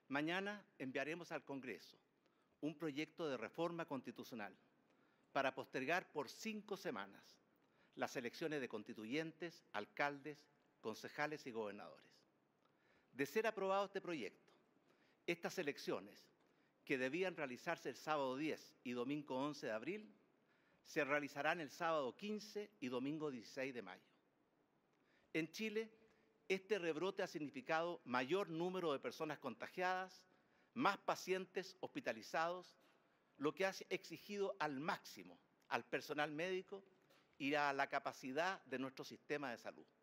Mañana enviaremos al Congreso un proyecto de reforma constitucional para postergar por 5 semanas las elecciones de constituyentes, alcaldes, concejales y gobernadores. De ser aprobado este proyecto, estas elecciones, que debían realizarse el sábado 10 y domingo 11 de abril, se realizarán el sábado 15 y domingo 16 de mayo. En Chile, este rebrote ha significado mayor número de personas contagiadas, más pacientes hospitalizados, lo que ha exigido al máximo al personal médico y a la capacidad de nuestro sistema de salud.